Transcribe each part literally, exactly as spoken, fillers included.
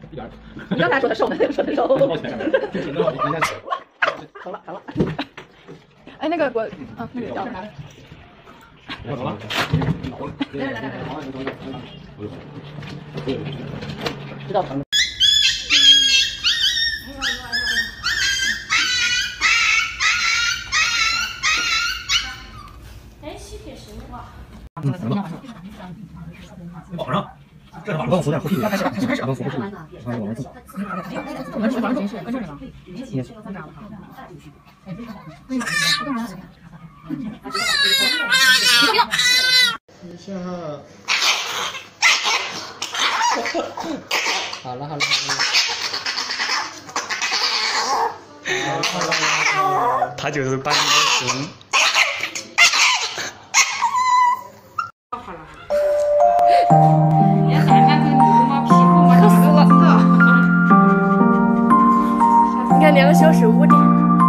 你刚才说的瘦，说的瘦。好了好了。哎，那个我，啊，那个叫。我走了。来来来来来。知道疼。 哎，吸铁石的话。 嗯，行了。绑上。这是把帮我扶点，扶屁股。开始，开始，帮我扶屁股。啊，我们自。我们是房间是跟这里吗？也是。一下。好了好了好了。他就是把你的熊。 你看两个小时五点。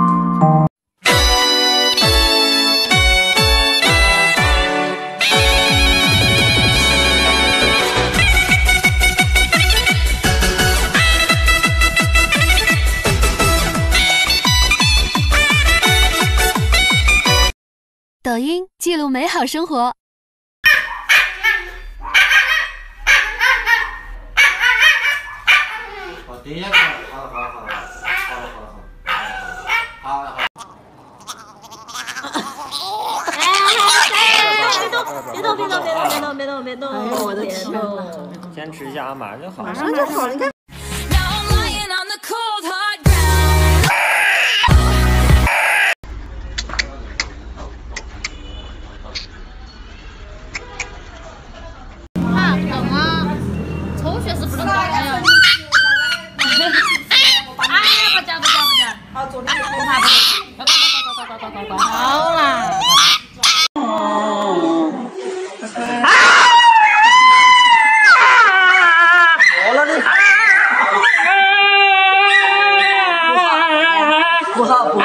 抖音记录美好生活。 好的，好了好了好了好了好了好了好了。 别动别动别动别动别动别动别动！哎呦我的天呐！ 坚持一下，马上就好。 马上就好了，你看。好啦。 我了你！不好不好。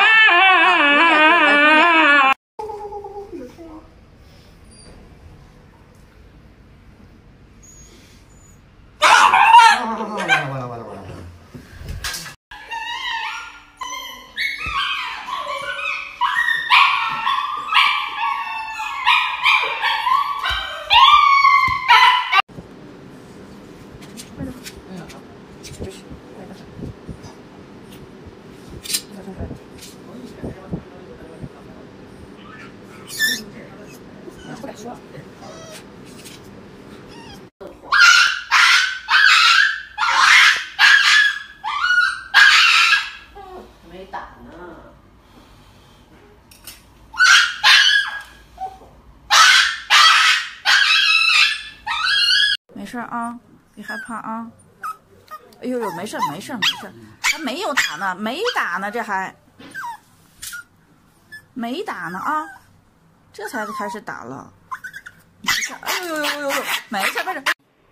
完了完了完了完了。 不敢说。 没打呢。 没事啊，别害怕啊。哎呦呦，没事没事没事，还没有打呢，没打呢，这还没打呢啊，这才开始打了。没事，哎呦呦呦呦呦，没事没事。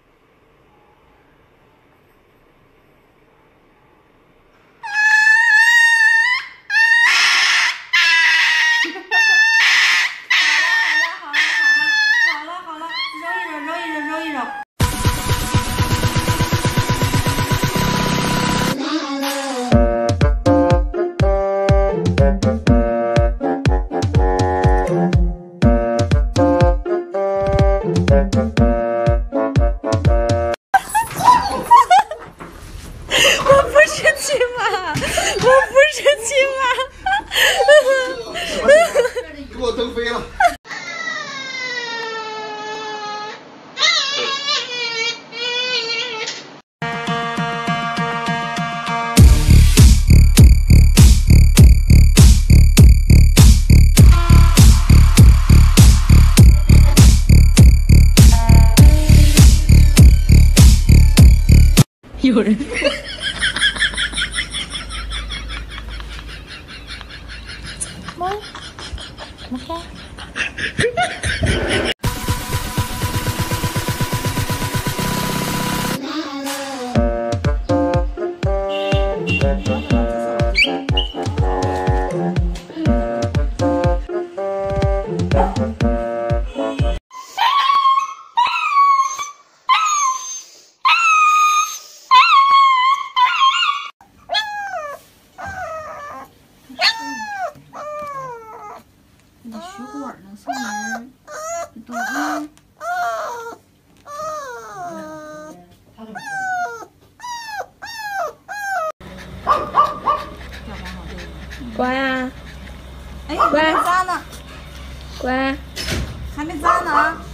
给我蹬飞了。 有人。猫，怎么开？ 肚子。 乖啊， 哎，还没扎呢， 乖， 还没扎呢啊！